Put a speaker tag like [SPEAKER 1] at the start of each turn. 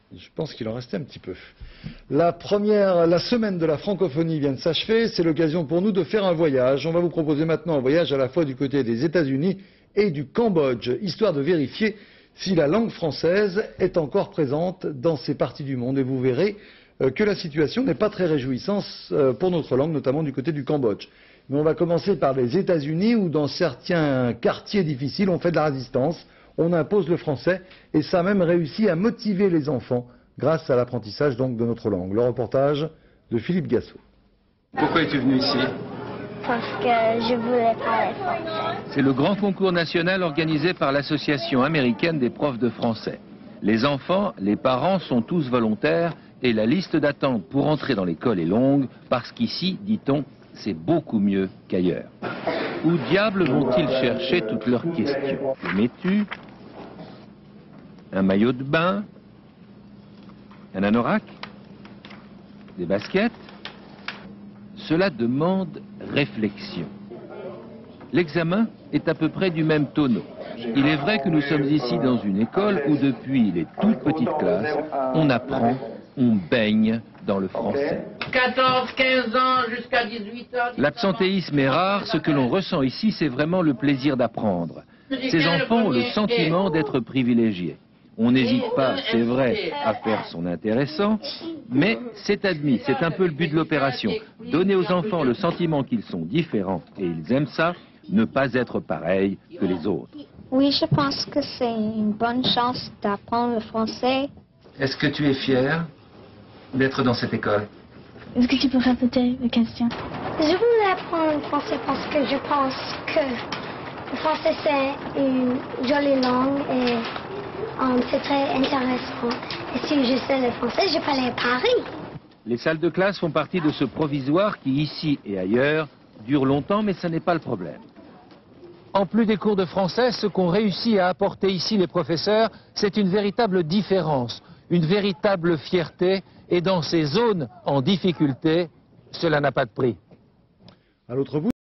[SPEAKER 1] Je pense qu'il en restait un petit peu. La semaine de la francophonie vient de s'achever. C'est l'occasion pour nous de faire un voyage. On va vous proposer maintenant un voyage à la fois du côté des États-Unis et du Cambodge, histoire de vérifier si la langue française est encore présente dans ces parties du monde. Et vous verrez que la situation n'est pas très réjouissante pour notre langue, notamment du côté du Cambodge. Mais on va commencer par les États-Unis, où dans certains quartiers difficiles, on fait de la résistance. On impose le français et ça a même réussi à motiver les enfants grâce à l'apprentissage donc de notre langue. Le reportage de Philippe Gassot.
[SPEAKER 2] Pourquoi es-tu venu ici?
[SPEAKER 3] Parce que je voulais parler français.
[SPEAKER 2] C'est le grand concours national organisé par l'Association américaine des profs de français. Les enfants, les parents sont tous volontaires et la liste d'attente pour entrer dans l'école est longue parce qu'ici, dit-on, c'est beaucoup mieux qu'ailleurs. Où diable vont-ils chercher toutes leurs questions? Que mets-tu? Un maillot de bain? Un anorak? Des baskets? Cela demande réflexion. L'examen est à peu près du même tonneau. Il est vrai que nous sommes ici dans une école où depuis les toutes petites classes, on apprend, on baigne dans le français.
[SPEAKER 4] 14, 15 ans jusqu'à 18 ans.
[SPEAKER 2] L'absentéisme est rare, ce que l'on ressent ici, c'est vraiment le plaisir d'apprendre. Ces enfants ont le sentiment d'être privilégiés. On n'hésite pas, c'est vrai, à faire son intéressant, mais c'est admis, c'est un peu le but de l'opération. Donner aux enfants le sentiment qu'ils sont différents, et ils aiment ça, ne pas être pareils que les autres.
[SPEAKER 3] Oui, je pense que c'est une bonne chance d'apprendre le français.
[SPEAKER 2] Est-ce que tu es fier d'être dans cette école?
[SPEAKER 5] Est-ce que tu peux répéter la question?
[SPEAKER 3] Je voulais apprendre le français parce que je pense que le français c'est une jolie langue et c'est très intéressant. Et si je sais le français, je peux aller à Paris.
[SPEAKER 2] Les salles de classe font partie de ce provisoire qui, ici et ailleurs, dure longtemps, mais ce n'est pas le problème. En plus des cours de français, ce qu'ont réussi à apporter ici les professeurs, c'est une véritable différence, une véritable fierté, et dans ces zones en difficulté, cela n'a pas de prix.
[SPEAKER 1] À l'autre bout